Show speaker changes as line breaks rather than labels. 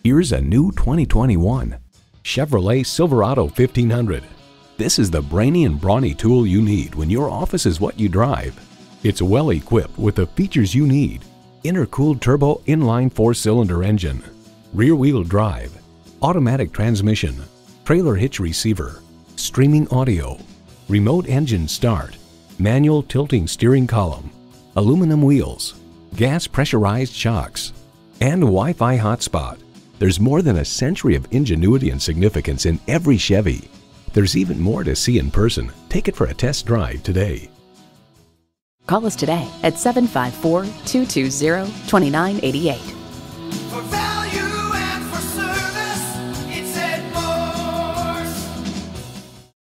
Here's a new 2021 Chevrolet Silverado 1500. This is the brainy and brawny tool you need when your office is what you drive. It's well equipped with the features you need: intercooled turbo inline 4-cylinder engine, rear-wheel drive, automatic transmission, trailer hitch receiver, streaming audio, remote engine start, manual tilting steering column, aluminum wheels, gas pressurized shocks, and Wi-Fi hotspot. There's more than a century of ingenuity and significance in every Chevy. There's even more to see in person. Take it for a test drive today.
Call us today at 754-220-2988.